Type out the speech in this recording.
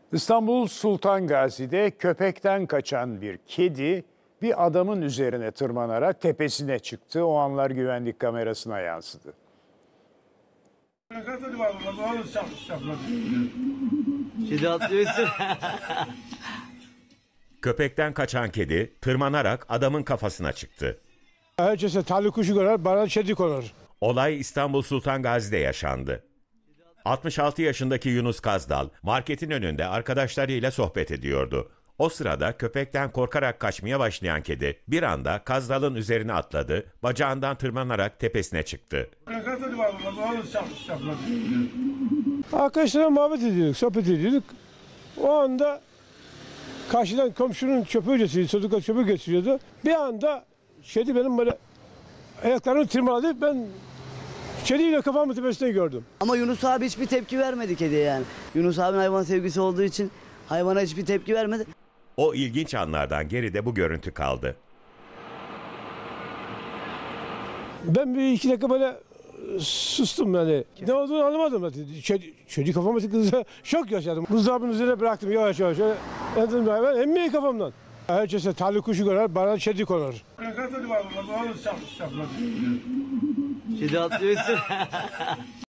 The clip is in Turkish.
İstanbul Sultan Gazi'de köpekten kaçan bir kedi bir adamın üzerine tırmanarak tepesine çıktı. O anlar güvenlik kamerasına yansıdı. Kedi atlıyor üstüne. Köpekten kaçan kedi tırmanarak adamın kafasına çıktı. Herkese talih kuşu konar, bana kedi konar. Olay İstanbul Sultan Gazi'de yaşandı. 66 yaşındaki Yunus Kazdal marketin önünde arkadaşlarıyla sohbet ediyordu. O sırada köpekten korkarak kaçmaya başlayan kedi bir anda Kazdal'ın üzerine atladı, bacağından tırmanarak tepesine çıktı. Arkadaşlarla muhabbet ediyorduk, sohbet ediyorduk. O anda karşıdan komşunun çöpü öncesi, çocuklar çöpü getiriyordu. Bir anda kedi benim böyle ayaklarımı tırmaladı. Ben kediyle kafamı tepesine gördüm. Ama Yunus abi hiçbir tepki vermedi kediye yani. Yunus abinin hayvan sevgisi olduğu için hayvana hiçbir tepki vermedi. O ilginç anlardan geride bu görüntü kaldı. Ben bir iki dakika böyle sustum yani. Ne olduğunu anlamadım. Kedi kafama tıkladığında şok yaşadım. Buzdolabının üzerine bıraktım yavaş yavaş. Şöyle endim hayvan emmiyor kafamdan. Herkese talih kuşu konar, bana kedi konar. Kedi atlıyor üstüne.